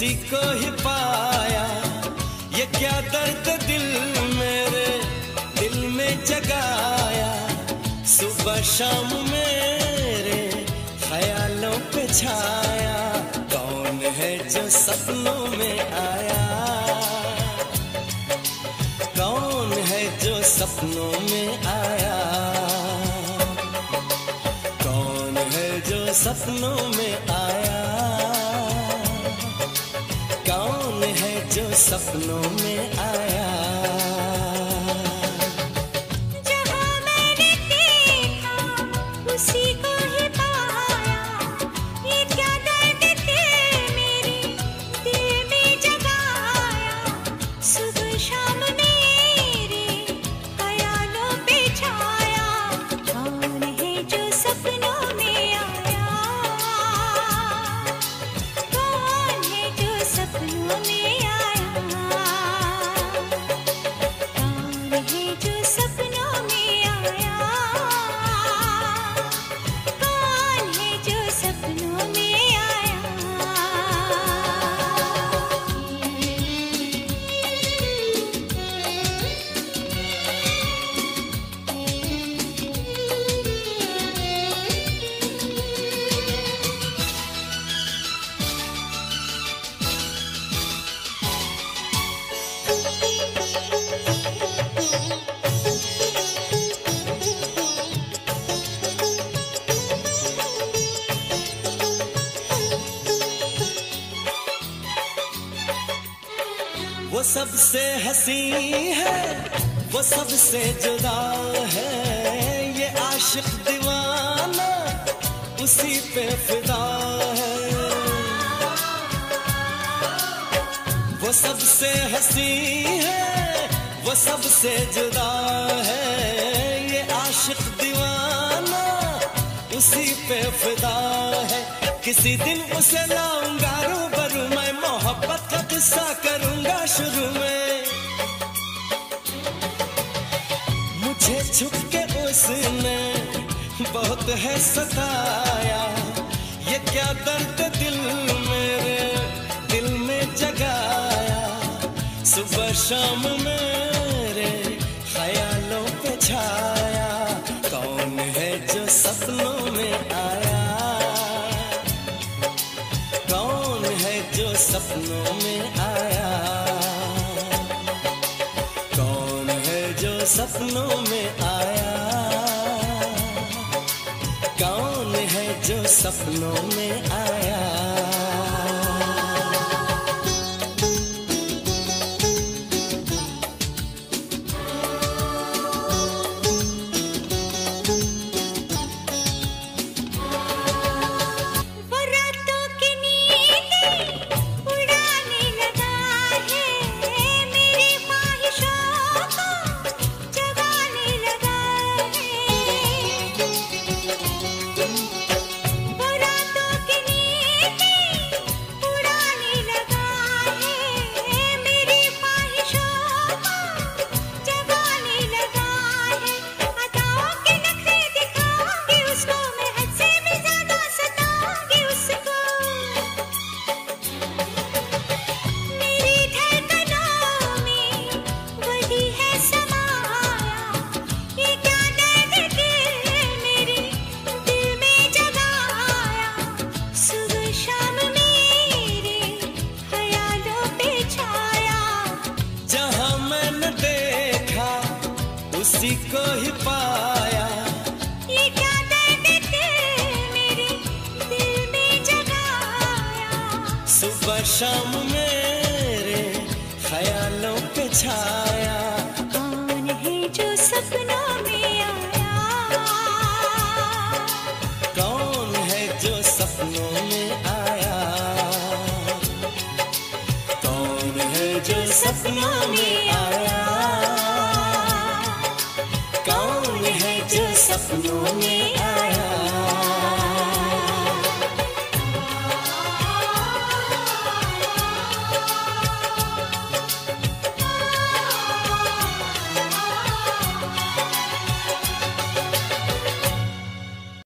उसी को ही पाया। ये क्या दर्द दिल मेरे दिल में जगाया, सुबह शाम मेरे ख्यालों पे छाया। कौन है जो सपनों में आया, कौन है जो सपनों में आया, कौन है जो सपनों में आया, कौन है जो सपनों में आया। जहाँ मैंने देखा उसी को ही पाया। ये क्या दर्द दिल मेरे दिल में जगाया, सुबह शाम मेरे ख्यालों पे छाया। कौन है जो सपनों में आया, कौन है जो सपनों में आया, कौन है जो सपनों में आया, कौन है जो सपनों में आया। वो सबसे हंसी है, वो सबसे जुदा है, ये आशिक दीवाना उसी पे फिदा है। वो सबसे हंसी है, वो सबसे जुदा है, ये आशिक दीवाना उसी पे फिदा है। किसी दिन उसे लाऊंगा रूबरू, मैं मोहब्बत का किस्सा करूंगा शुरू में। मुझे छुप के उसने बहुत है सताया, ये क्या दर्द दिल मेरे दिल में जगाया, सुबह शाम मेरे ख्यालों पे छाया। कौन है जो सपनों में आया, कौन है जो सपनों में आया, कौन है जो सपनों में आया, कौन है जो सपनों में आया। वो रातों की नींदें उड़ाने लगा है, मेरी ख्वाहिशों को जगाने लगा है। वो रातों की नींदें उड़ाने लगा है, मेरी ख्वाहिशों को जगाने लगा है। अदाओं के नखरे दिखाऊंगी उसको, मैं हद से भी ज्यादा सताऊंगी उसको। मेरी धड़कनों में वही है समाया, ये क्या दर्द दिल मेरे दिल में जगाया, सुबह शाम मेरे ख्यालों पे छाया। जहाँ मैंने देखा उसी को ही पाया, ये क्या दर्द दिल मेरे दिल में जगाया, सुबह शाम मेरे ख्यालों पे छाया। कौन है जो सपनों में आया, कौन है जो सपनों में आया, कौन है जो सपनों में आया, कौन है जो सपनों में आया।